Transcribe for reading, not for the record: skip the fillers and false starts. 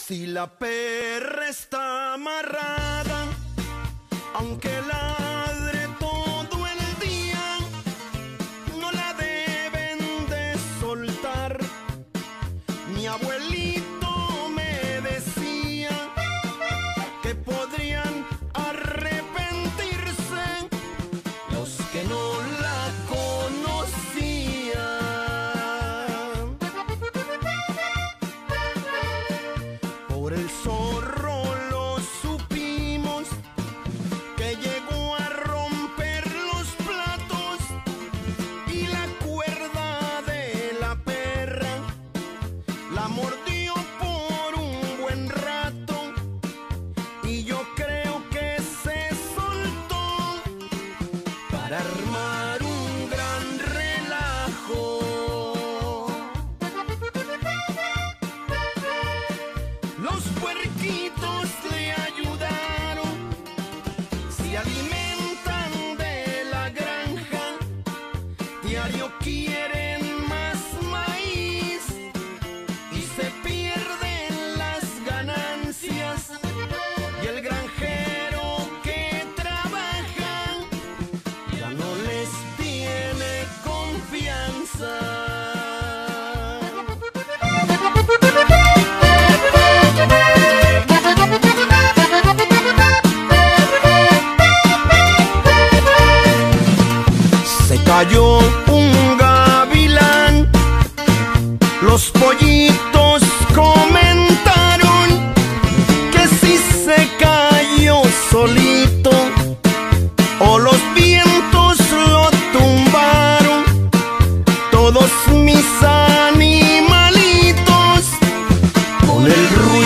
Si la perra está amarrada, aunque ladre todo el día, no la deben de soltar. Mi abuelito me decía que podrían arrepentirse los que no la conocían. Por el zorro lo supimos, que llegó a romper los platos, y la cuerda de la perra la mordió por un buen rato, y yo creo que se soltó para armar un gran relajo. Los puerquitos le ayudaron, se alimentan de la granja, diario quieren más maíz y se pierden las ganancias, y el granjero que trabaja ya no les tiene confianza. Se cayó un gavilán, los pollitos comentaron que si se cayó solito o los vientos lo tumbaron. Todos mis animalitos con el ruido